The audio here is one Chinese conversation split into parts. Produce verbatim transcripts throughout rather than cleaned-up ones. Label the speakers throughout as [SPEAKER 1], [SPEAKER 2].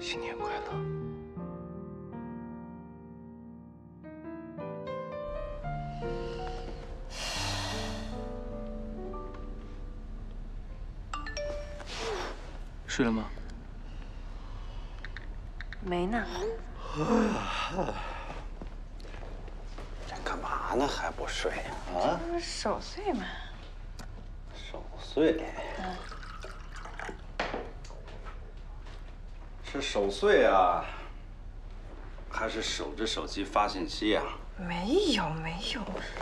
[SPEAKER 1] 新年快乐。 睡了吗？
[SPEAKER 2] 没呢。
[SPEAKER 3] 这干嘛呢？还不睡啊？
[SPEAKER 2] 这不是守岁吗？
[SPEAKER 3] 守岁。
[SPEAKER 2] 嗯。
[SPEAKER 3] 是守岁啊，还是守着手机发信息啊？
[SPEAKER 2] 没有没有，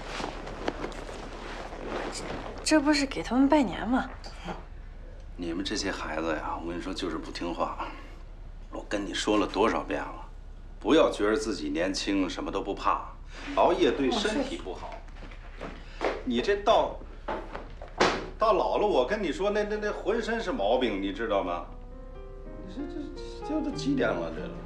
[SPEAKER 2] 这这不是给他们拜年吗？
[SPEAKER 3] 你们这些孩子呀，我跟你说就是不听话。我跟你说了多少遍了，不要觉得自己年轻什么都不怕，熬夜对身体不好。你这到到老了，我跟你说，那那那浑身是毛病，你知道吗？你这这这都几点了？这都。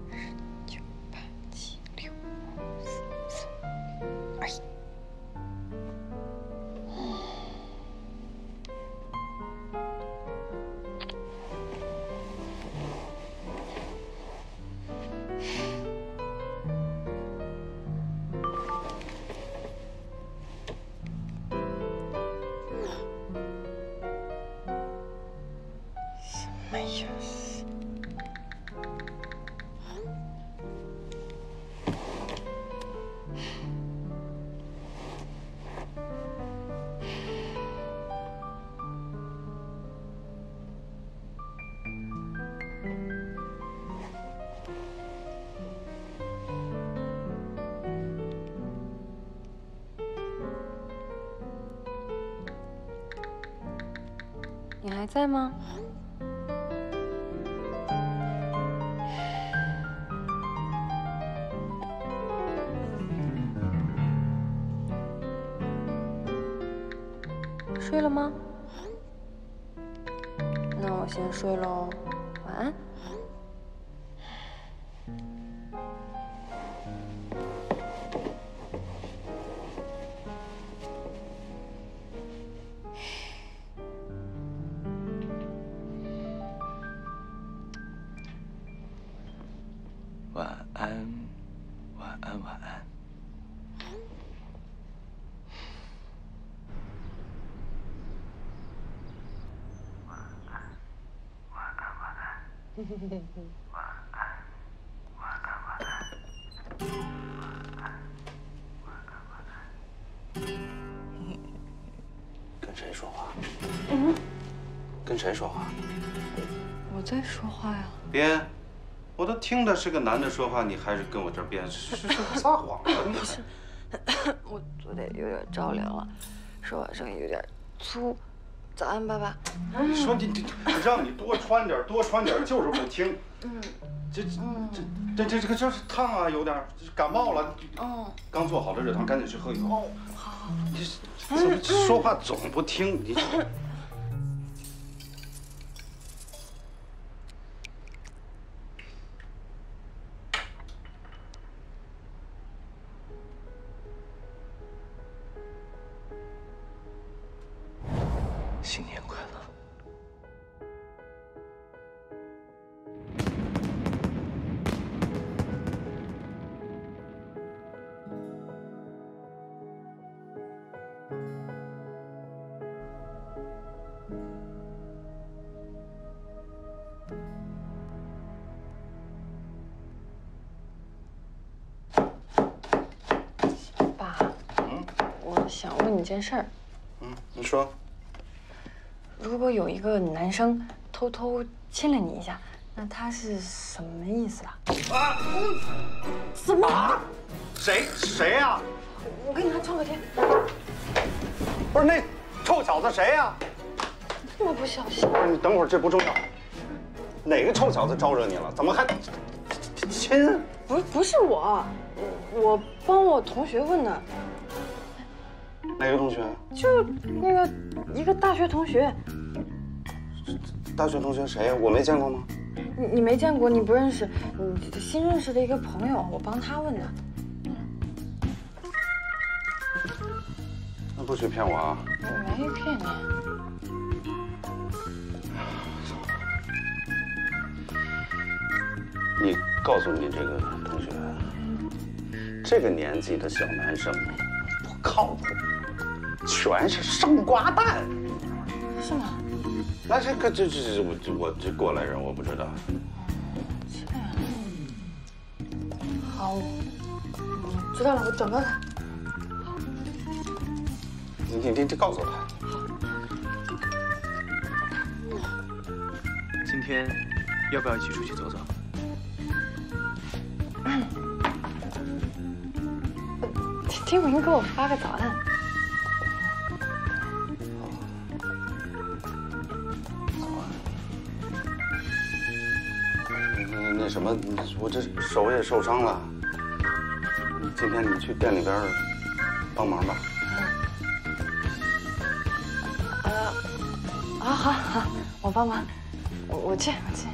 [SPEAKER 2] 你还在吗？睡了吗？那我先睡喽，晚安。
[SPEAKER 1] 晚安，晚安，晚安。晚安，晚安，晚安。晚安，晚安，晚安。晚安，晚安，晚安。
[SPEAKER 3] 跟谁说话？
[SPEAKER 2] 嗯。
[SPEAKER 3] 跟谁说话？
[SPEAKER 2] 我在说话呀。
[SPEAKER 3] 编。 我都听的是个男的说话，你还是跟我这编是是是撒谎了？
[SPEAKER 2] 不是，我昨天有点着凉了，说话声音有点粗。早安，爸爸。
[SPEAKER 3] 你说你你让你多穿点，多穿点，就是不听。嗯，这这这这这个就是烫啊，有点感冒了。嗯，刚做好的热汤，赶紧去喝一口。哦，好好。你怎么说话总不听？你。
[SPEAKER 1] 新年快乐！
[SPEAKER 2] 爸，嗯，我想问你件事儿。
[SPEAKER 3] 嗯，你说。
[SPEAKER 2] 如果有一个男生偷偷亲了你一下，那他是什么意思啊？啊！什么？啊、
[SPEAKER 3] 谁谁呀、啊？
[SPEAKER 2] 我给你还创个天。
[SPEAKER 3] 不是那臭小子谁呀、啊？
[SPEAKER 2] 这么不小心。
[SPEAKER 3] 不是你等会儿，这不重要。哪个臭小子招惹你了？怎么还亲？
[SPEAKER 2] 不不是我，我帮我同学问的。
[SPEAKER 3] 哪个同学？
[SPEAKER 2] 就那个一个大学同学。
[SPEAKER 3] 大学同学谁呀？我没见过吗？
[SPEAKER 2] 你你没见过，你不认识，你新认识的一个朋友，我帮他问的。
[SPEAKER 3] 那不许骗我啊！
[SPEAKER 2] 我没骗你。
[SPEAKER 3] 你告诉你这个同学，这个年纪的小男生不靠谱，全是生瓜蛋。
[SPEAKER 2] 是吗？
[SPEAKER 3] 那这个这这这我这我这过来人我不知道。
[SPEAKER 2] 这样。好，我知道了，我转告他。
[SPEAKER 3] 你你你你告诉他。
[SPEAKER 4] 今天要不要一起出去走走？
[SPEAKER 2] 听闻给我发个早安。
[SPEAKER 3] 那那什么，我这手也受伤了。今天你去店里边帮忙吧。
[SPEAKER 2] 呃，啊好好，我帮忙。 我我去，我去。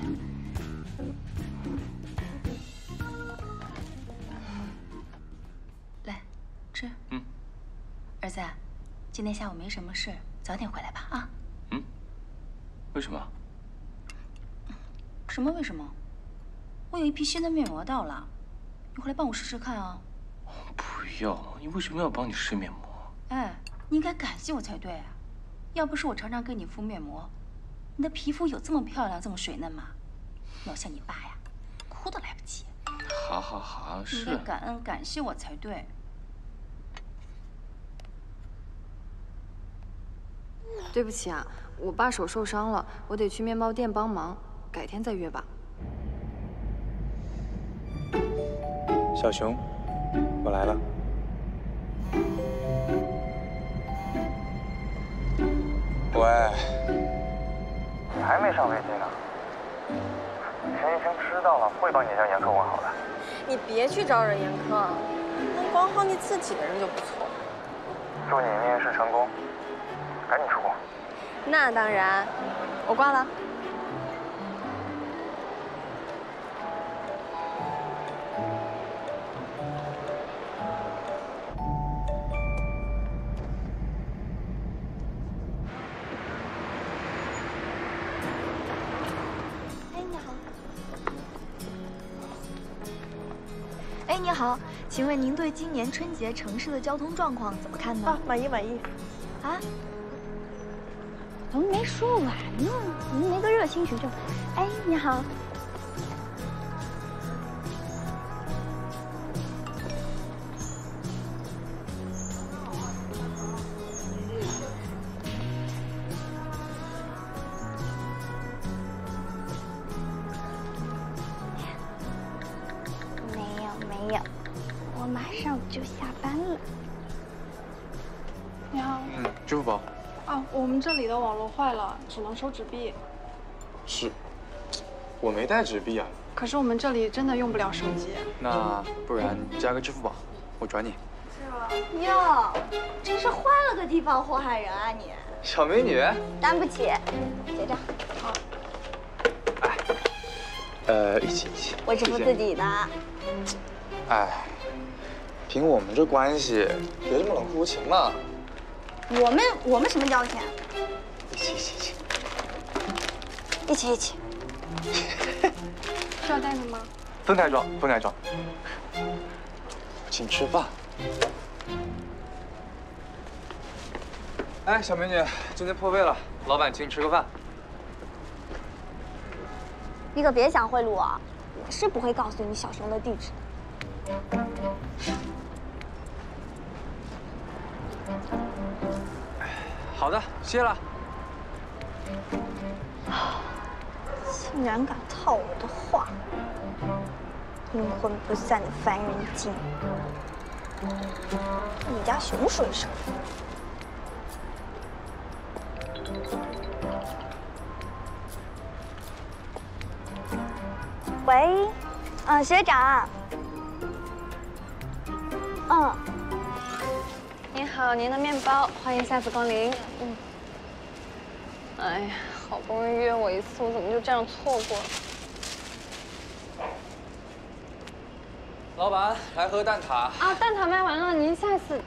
[SPEAKER 5] 来，吃。嗯。儿子，今天下午没什么事，早点回来吧啊。
[SPEAKER 4] 嗯。为什么？
[SPEAKER 5] 什么为什么？我有一批新的面膜到了，你回来帮我试试看啊。
[SPEAKER 4] 不要，你为什么要帮你试面膜？
[SPEAKER 5] 哎，你应该感谢我才对啊！要不是我常常给你敷面膜。 你的皮肤有这么漂亮、这么水嫩吗？要像你爸呀，哭都来不及。
[SPEAKER 4] 好，好，好，是。
[SPEAKER 5] 你应该感恩感谢我才对。
[SPEAKER 2] 对不起啊，我爸手受伤了，我得去面包店帮忙，改天再约吧。
[SPEAKER 4] 小熊，我来了。喂。
[SPEAKER 6] 你还没上飞机呢，陈玉清知道了会帮你向严科问好的。
[SPEAKER 2] 你别去招惹严科，能管好你自己的人就不错。
[SPEAKER 6] 祝你面试成功，赶紧出国。
[SPEAKER 2] 那当然，我挂了。
[SPEAKER 7] 哎，你好，请问您对今年春节城市的交通状况怎么看呢？
[SPEAKER 8] 啊，满意满意。
[SPEAKER 7] 啊？怎么没说完呢？您没个热心学生。哎，你好。就下班了。
[SPEAKER 8] 你好。
[SPEAKER 4] 嗯，支付宝。
[SPEAKER 8] 啊，我们这里的网络坏了，只能收纸币。
[SPEAKER 4] 是，我没带纸币啊。
[SPEAKER 8] 可是我们这里真的用不了手机。
[SPEAKER 4] 那不然加个支付宝，我转你。
[SPEAKER 7] 是吗？哟，真是换了个地方祸害人啊你！
[SPEAKER 4] 小美女。
[SPEAKER 7] 担不起，结账。
[SPEAKER 8] 好。
[SPEAKER 4] 哎，呃，一起一起。
[SPEAKER 7] 我支付自己的。
[SPEAKER 4] 哎。 凭我们这关系，别这么冷酷无情嘛。
[SPEAKER 7] 我们我们什么交情？
[SPEAKER 4] 一起一起一起，
[SPEAKER 7] 一起一起。
[SPEAKER 8] 是要带的吗？
[SPEAKER 4] 分开装，分开装。请吃饭。哎，小美女，今天破费了，老板请你吃个饭。
[SPEAKER 7] 你可别想贿赂我，我是不会告诉你小熊的地址。
[SPEAKER 4] 好的，谢了。
[SPEAKER 7] 竟然敢套我的话，阴魂不散的凡人精！你家熊说什么？喂，嗯，学长。嗯。
[SPEAKER 2] 您好，您的面包，欢迎下次光临。嗯。哎呀，好不容易约我一次，我怎么就这样错过了？
[SPEAKER 4] 老板，来盒蛋挞。
[SPEAKER 2] 啊，蛋挞卖完了，您下次。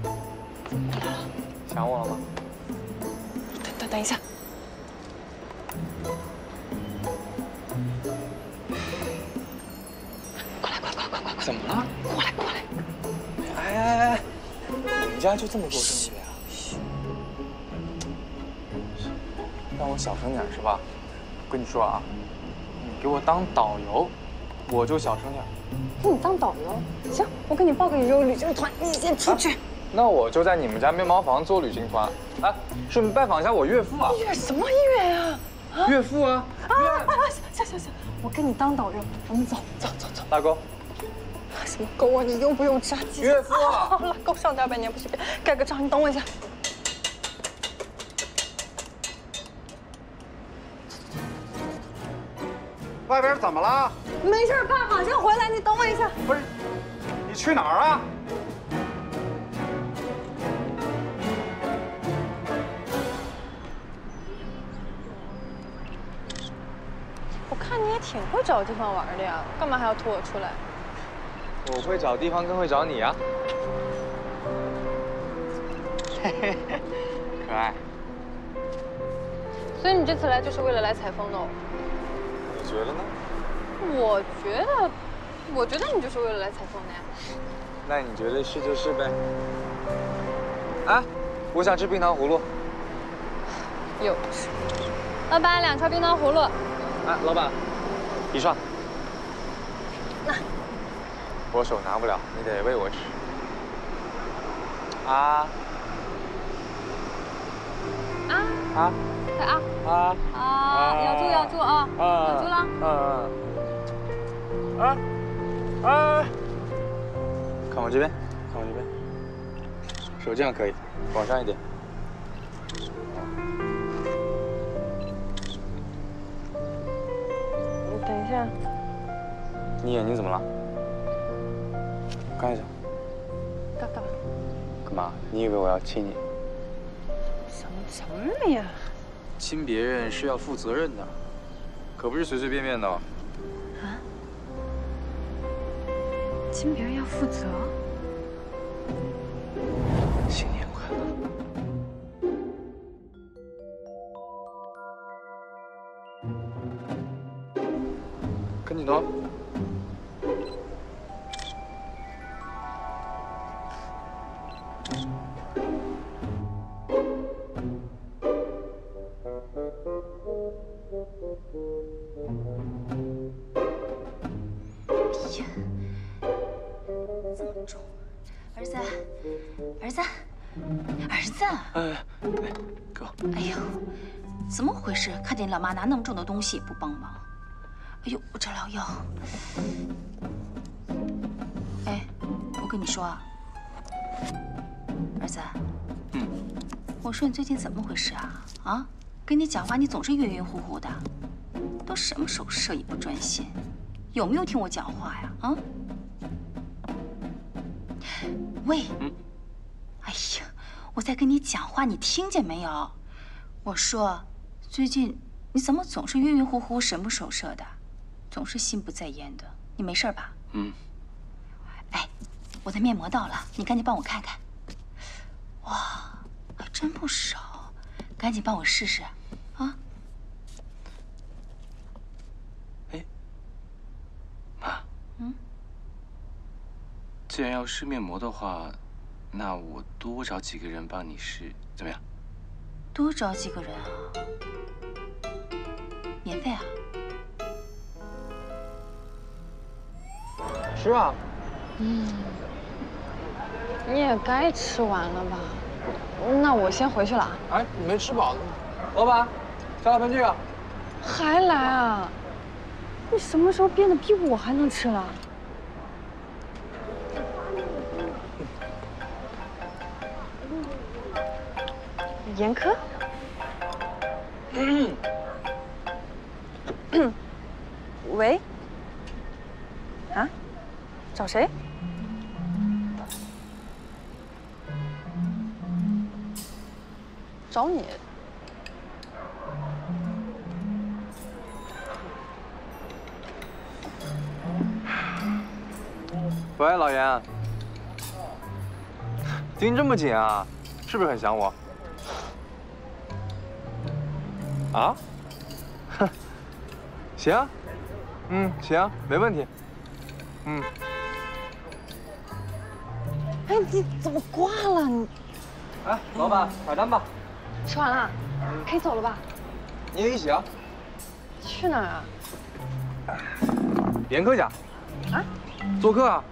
[SPEAKER 4] 想我了吗？
[SPEAKER 2] 等等等一下。
[SPEAKER 4] 怎么了？
[SPEAKER 2] 过来过来。
[SPEAKER 4] 哎哎哎，你们家就这么做生意的呀？让我小声点是吧？我跟你说啊，你给我当导游，我就小声点。
[SPEAKER 2] 给你当导游？行，我给你报个旅游旅行团，你先出去。啊
[SPEAKER 4] 那我就在你们家面包房做旅行团，哎，顺便拜访一下我岳父啊。
[SPEAKER 2] 岳什么岳呀？
[SPEAKER 4] 岳父啊！
[SPEAKER 2] 啊啊！行行行，我跟你当导游，我们走走走走。
[SPEAKER 4] 大沟。
[SPEAKER 2] 什么沟啊？你用不用炸鸡？
[SPEAKER 4] 岳父啊！
[SPEAKER 2] 好了，沟上点百年不许变。盖个章，你等我一下。
[SPEAKER 3] 外边怎么了？
[SPEAKER 2] 没事，爸马上回来，你等我一下。
[SPEAKER 3] 不是，你去哪儿啊？
[SPEAKER 2] 我看你也挺会找地方玩的呀，干嘛还要拖我出来？
[SPEAKER 4] 我会找地方，更会找你啊！嘿嘿嘿，可爱。
[SPEAKER 2] 所以你这次来就是为了来采风的哦？
[SPEAKER 4] 你觉得呢？
[SPEAKER 2] 我觉得，我觉得你就是为了来采风的呀。
[SPEAKER 4] 那你觉得是就是呗。哎，我想吃冰糖葫芦。
[SPEAKER 2] 幼稚。老板，两串冰糖葫芦。
[SPEAKER 4] 哎，老板，一串。那我手拿不了，你得喂我吃。啊
[SPEAKER 2] 啊
[SPEAKER 4] 啊！
[SPEAKER 2] 快啊
[SPEAKER 4] 啊
[SPEAKER 2] 啊！咬住咬住啊！咬住了。
[SPEAKER 4] 嗯嗯。啊啊！看我这边，看我这边。手这样可以，往上一点。
[SPEAKER 2] 等一下，
[SPEAKER 4] 你眼睛怎么了？看一下。
[SPEAKER 2] 干干嘛？
[SPEAKER 4] 干嘛？你以为我要亲你？
[SPEAKER 2] 什么什么呀？
[SPEAKER 4] 亲别人是要负责任的，可不是随随便便的哦。
[SPEAKER 2] 啊？亲别人要负责？
[SPEAKER 4] 新年快乐！ 跟你走。
[SPEAKER 5] 哎呀，这么重，儿子，儿子，儿子。
[SPEAKER 4] 哎，哎，给我。
[SPEAKER 5] 哎呦，怎么回事？看见老妈拿那么重的东西不帮忙。 哎呦，我这老腰。哎，我跟你说啊，儿子，
[SPEAKER 4] 嗯，
[SPEAKER 5] 我说你最近怎么回事啊？啊，跟你讲话你总是晕晕乎乎的，都什么时候摄影不专心？有没有听我讲话呀？啊？喂，
[SPEAKER 4] 嗯，
[SPEAKER 5] 哎呀，我在跟你讲话，你听见没有？我说，最近你怎么总是晕晕乎乎、神不守舍的？ 总是心不在焉的，你没事吧？
[SPEAKER 4] 嗯。
[SPEAKER 5] 哎，我的面膜到了，你赶紧帮我看看。哇，还真不少，赶紧帮我试试，啊！
[SPEAKER 9] 哎，妈。
[SPEAKER 5] 嗯。
[SPEAKER 9] 既然要试面膜的话，那我多找几个人帮你试，怎么样？
[SPEAKER 5] 多找几个人啊？免费啊？
[SPEAKER 4] 吃啊！
[SPEAKER 2] 嗯，你也该吃完了吧？那我先回去了。
[SPEAKER 4] 哎，你没吃饱呢。老板，加大盆这个。
[SPEAKER 2] 还来啊？你什么时候变得比我还能吃了？严苛。嗯。喂。啊？ 找谁？找你。
[SPEAKER 4] 喂，老严，盯这么紧啊？是不是很想我？啊？哼，行，嗯，行，没问题。嗯，
[SPEAKER 2] 哎，你怎么挂了？你，
[SPEAKER 4] 哎，老板，买单吧。
[SPEAKER 2] 吃完了，可以走了吧？
[SPEAKER 4] 你也一起啊？
[SPEAKER 2] 去哪儿啊？
[SPEAKER 4] 别人客家。
[SPEAKER 2] 啊？
[SPEAKER 4] 做客啊。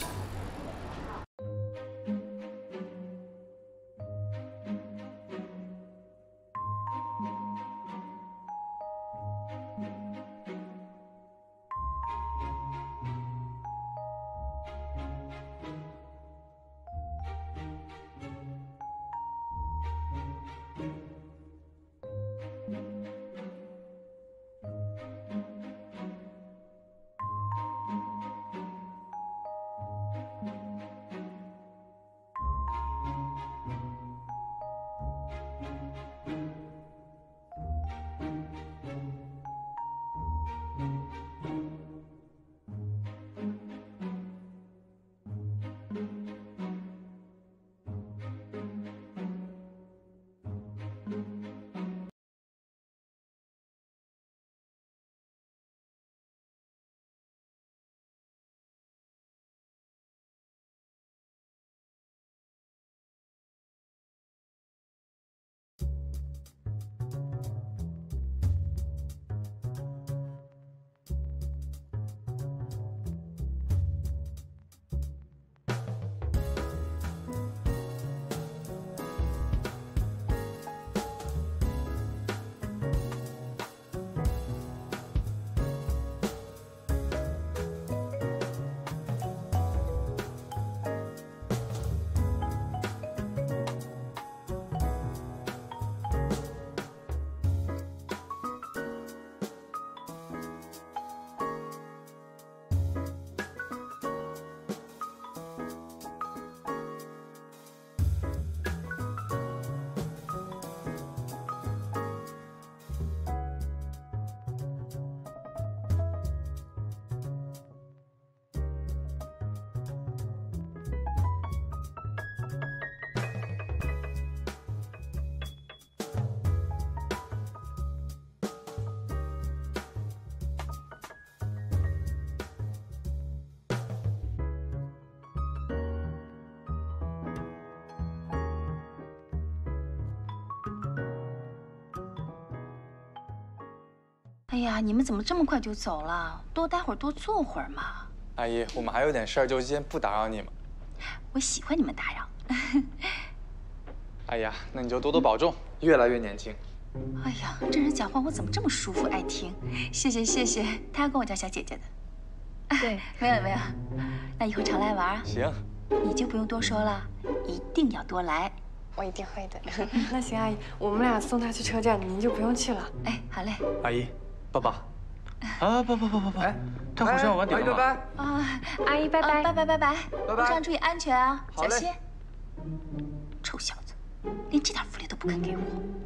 [SPEAKER 5] 哎呀，你们怎么这么快就走了？多待会儿，多坐会儿嘛。
[SPEAKER 4] 阿姨，我们还有点事儿，就先不打扰你们。
[SPEAKER 5] 我喜欢你们打扰。
[SPEAKER 4] 哎呀，那你就多多保重，越来越年轻。
[SPEAKER 5] 哎呀，这人讲话我怎么这么舒服爱听？谢谢谢谢，他要跟我叫小姐姐的。
[SPEAKER 2] 对，
[SPEAKER 5] 没有没有，那以后常来玩。
[SPEAKER 4] 行，
[SPEAKER 5] 你就不用多说了，一定要多来。
[SPEAKER 2] 我一定会的。那行，阿姨，我们俩送他去车站，您就不用去了。
[SPEAKER 5] 哎，好嘞。
[SPEAKER 4] 阿姨，抱抱。
[SPEAKER 9] 啊不不不不不，哎，这火车要晚点了吗？
[SPEAKER 4] 拜拜。
[SPEAKER 5] 啊，
[SPEAKER 2] 阿姨，拜拜，
[SPEAKER 5] 拜拜拜拜，
[SPEAKER 4] 拜拜，
[SPEAKER 5] 路上注意安全啊，
[SPEAKER 4] 好嘞。
[SPEAKER 5] 小心。臭小子，连这点福利都不肯给我。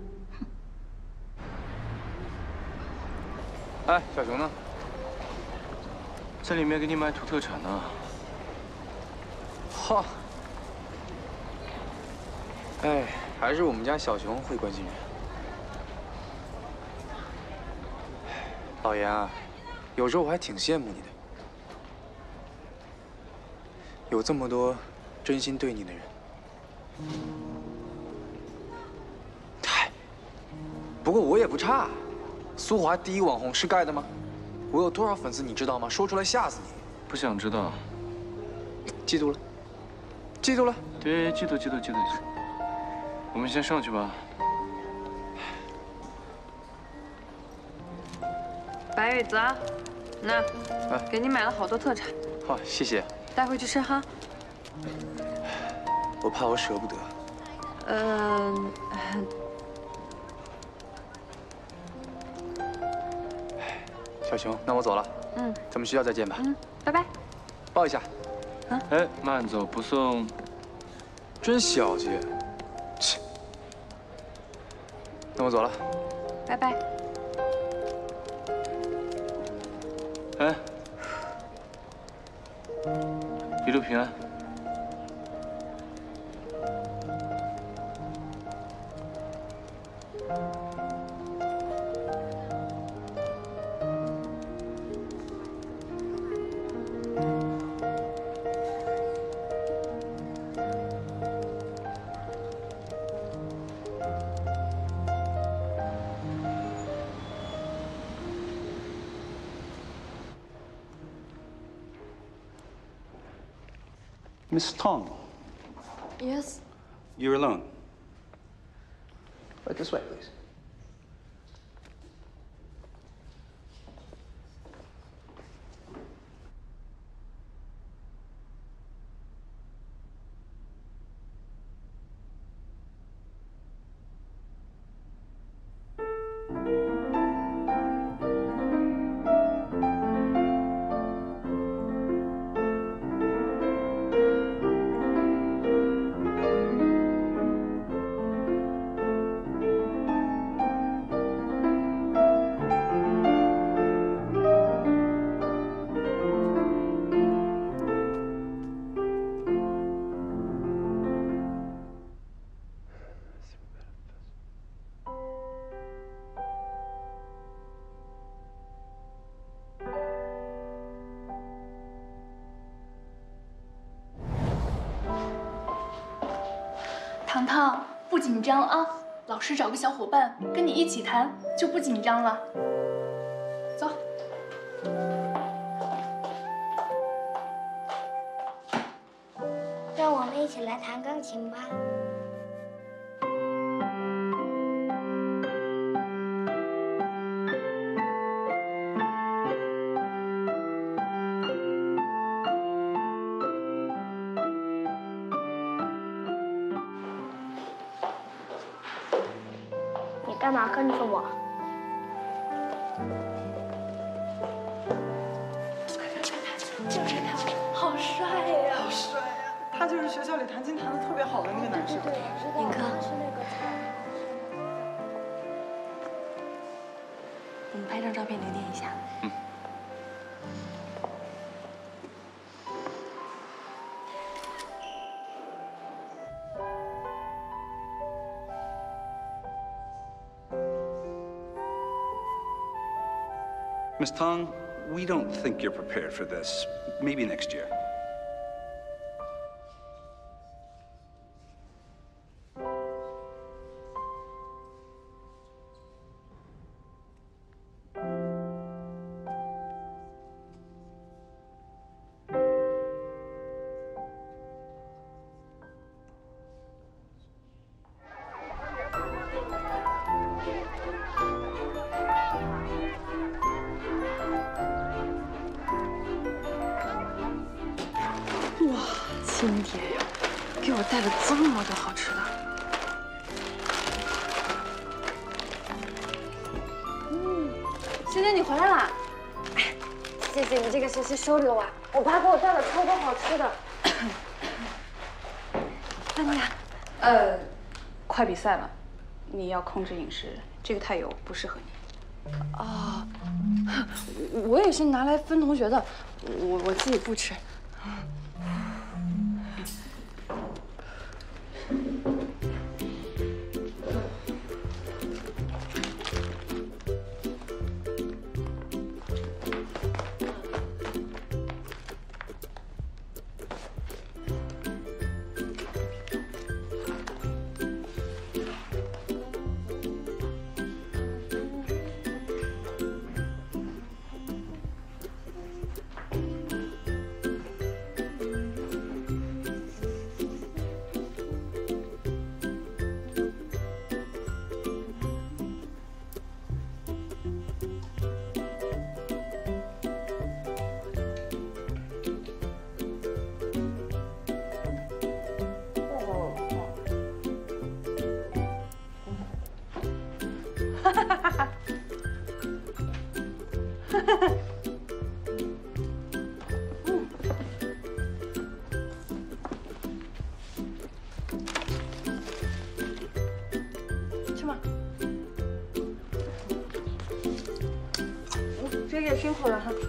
[SPEAKER 4] 哎，小熊呢？
[SPEAKER 9] 在里面给你买土特产呢。
[SPEAKER 4] 哈。哎，还是我们家小熊会关心人。老严啊，有时候我还挺羡慕你的，有这么多真心对你的人。嗨，不过我也不差，苏华第一网红是盖的吗？我有多少粉丝你知道吗？说出来吓死你！
[SPEAKER 9] 不想知道。
[SPEAKER 4] 记住了，记住了。
[SPEAKER 9] 对，记住记住记住。我们先上去吧。
[SPEAKER 2] 白宇子啊，那，给你买了好多特产。
[SPEAKER 4] 好，谢谢。
[SPEAKER 2] 带回去吃哈。
[SPEAKER 4] 我怕我舍不得。
[SPEAKER 2] 嗯。
[SPEAKER 4] 小熊，那我走了。
[SPEAKER 2] 嗯。
[SPEAKER 4] 咱们学校再见吧。
[SPEAKER 2] 嗯，拜拜。
[SPEAKER 4] 抱一下。
[SPEAKER 2] 啊。
[SPEAKER 9] 哎，慢走不送。
[SPEAKER 4] 真小气。切。那我走了。
[SPEAKER 2] 拜拜。
[SPEAKER 9] 哎，一路平安。
[SPEAKER 3] Miss Tong.
[SPEAKER 2] Yes.
[SPEAKER 3] You're alone. Right this way, please.
[SPEAKER 10] 糖糖，不紧张啊，老师找个小伙伴跟你一起弹，就不紧张了。走。
[SPEAKER 11] 让我们一起来弹钢琴吧。干嘛跟着我？
[SPEAKER 10] 就是他，好帅呀！
[SPEAKER 12] 好帅呀！他就是学校里弹琴弹得特别好的那个男生。
[SPEAKER 2] 林哥，我们拍张照片留念一下。嗯。
[SPEAKER 3] Miss Tong, we don't think you're prepared for this. Maybe next year.
[SPEAKER 2] 亲爹呀，给我带了这么多好吃的。
[SPEAKER 10] 嗯，欣姐你回来啦！
[SPEAKER 2] 哎，谢谢你这个学期收留我，我爸给我带了超多好吃的。那你俩？
[SPEAKER 8] 呃，快比赛了，你要控制饮食，这个太油不适合你。
[SPEAKER 2] 哦，我也是拿来分同学的，我我自己不吃。 吃吗？这也辛苦了哈。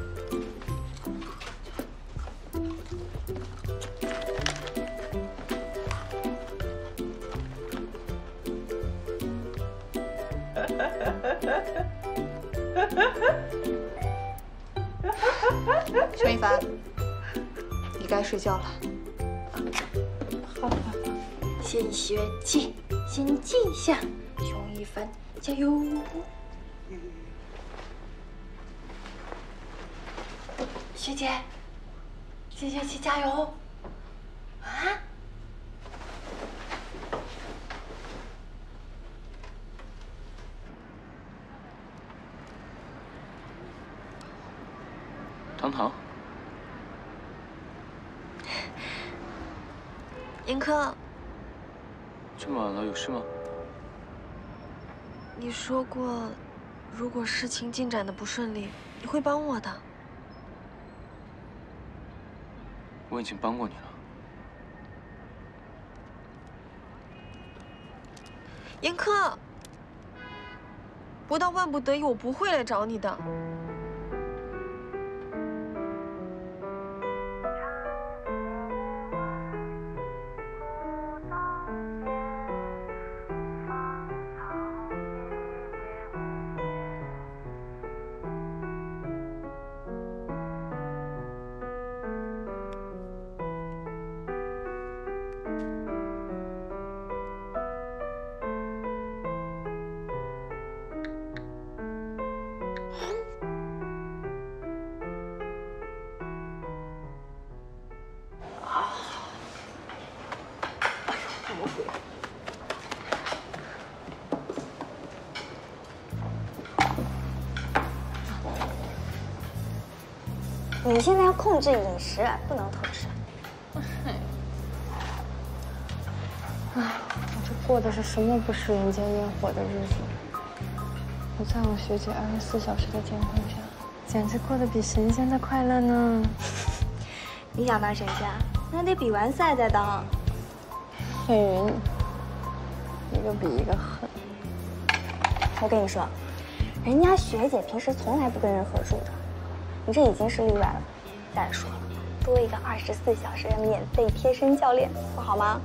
[SPEAKER 8] 熊一凡，你该睡觉了。
[SPEAKER 2] 好好好，先学记，先记一下。熊一凡，加油！学姐，先学期加油！ 啊？
[SPEAKER 9] 糖糖，
[SPEAKER 13] 严科，
[SPEAKER 9] 这么晚了，有事吗？
[SPEAKER 13] 你说过，如果事情进展的不顺利，你会帮我的。
[SPEAKER 9] 我已经帮过你了。
[SPEAKER 13] 严科，不到万不得已，我不会来找你的。
[SPEAKER 7] 你现在要控制饮食，不能偷吃。
[SPEAKER 2] 哎，我这过的是什么不食人间烟火的日子？我在我学姐二十四小时的监控下，简直过得比神仙的快乐呢。
[SPEAKER 7] 你想当神仙，那得比完赛再当。
[SPEAKER 2] 狠人，一个比一个狠。
[SPEAKER 7] 我跟你说，人家学姐平时从来不跟人合住的。你这已经是例外了。再说了，多一个二十四小时的免费贴身教练，不好吗？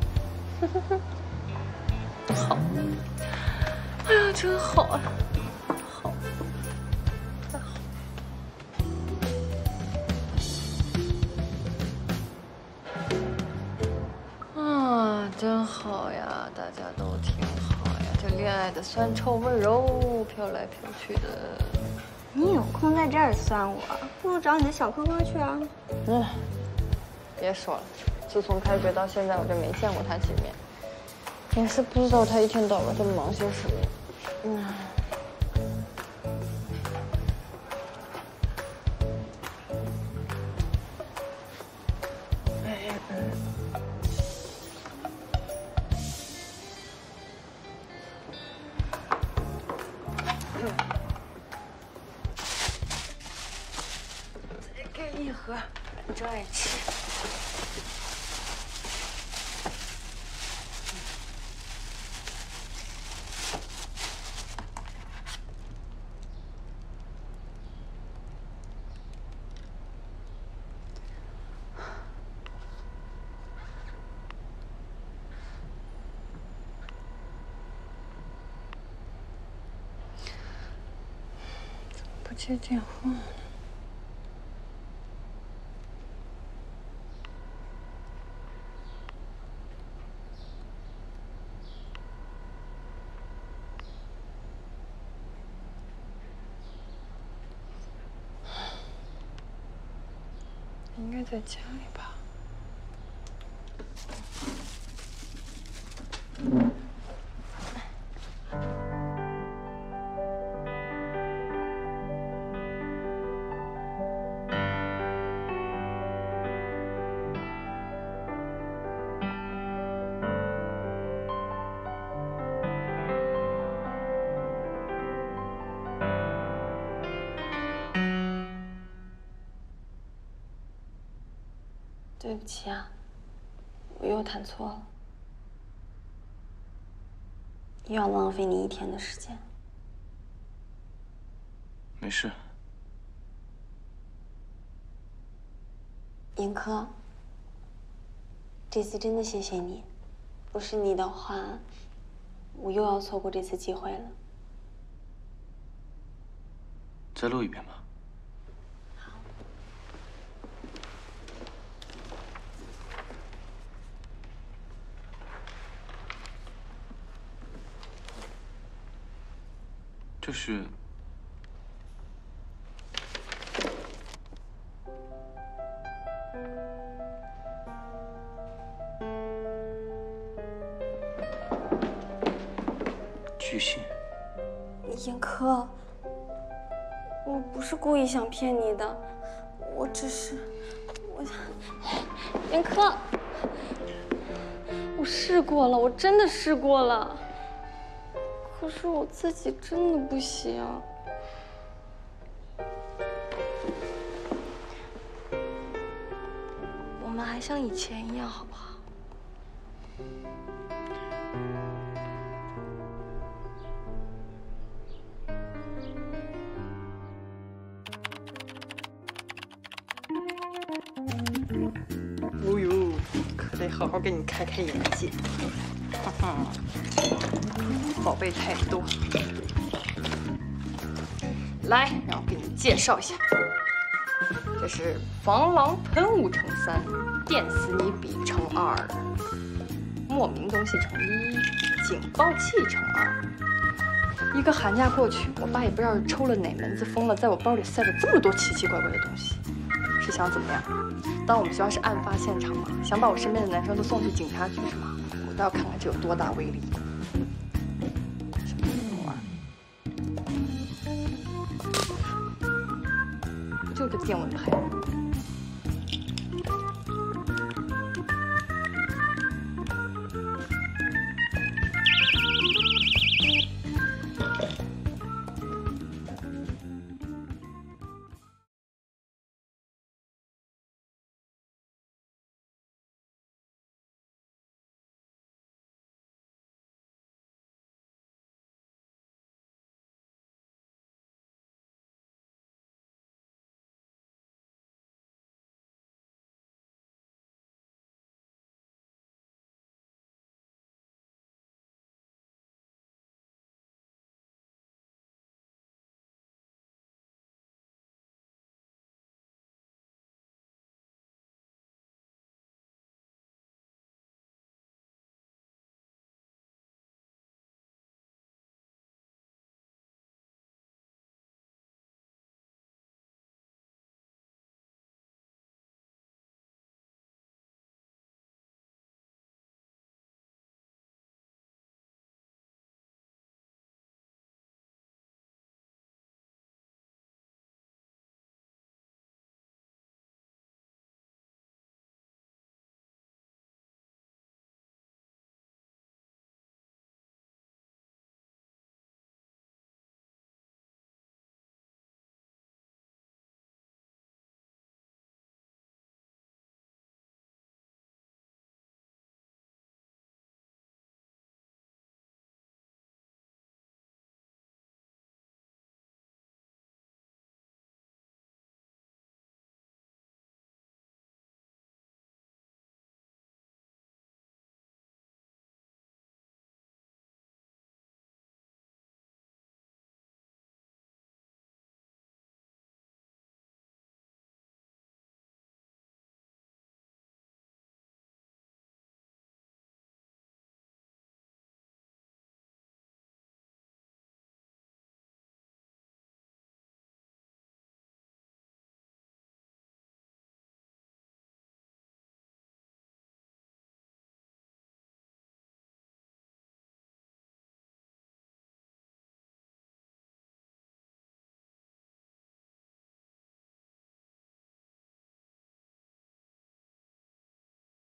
[SPEAKER 2] 好。哎呀，真好啊！好，太好。啊，真好呀，大家都挺好呀。这恋爱的酸臭味柔，飘来飘去的。
[SPEAKER 7] 你有空在这儿酸我，不如找你的小哥哥去啊。
[SPEAKER 2] 嗯，别说了，自从开学到现在，我就没见过他几面，也是不知道他一天到晚在忙些什么。嗯。一盒，你就爱吃。怎么不接电话呢？应该在家里吧。对不起啊，我又弹错了，又要浪费你一天的时间。
[SPEAKER 9] 没事。
[SPEAKER 2] 严科，这次真的谢谢你，不是你的话，我又要错过这次机会了。
[SPEAKER 9] 再录一遍吧。这是继续。
[SPEAKER 2] 严科，我不是故意想骗你的，我只是我。严科，我试过了，我真的试过了，可是我自己真的不行。我们还像以前一样，好不好？
[SPEAKER 12] 哦呦，可得好好给你开开眼界。哈哈，宝贝太多。来，让我给你介绍一下，这是防狼喷雾乘三，电死你笔乘二，莫名东西乘一，警报器乘二。一个寒假过去，我爸也不知道是抽了哪门子风了，在我包里塞了这么多奇奇怪怪的东西。 是想怎么样？当我们学校是案发现场嘛，想把我身边的男生都送去警察局是吗？我倒要看看这有多大威力。什么玩意儿？就个电蚊拍。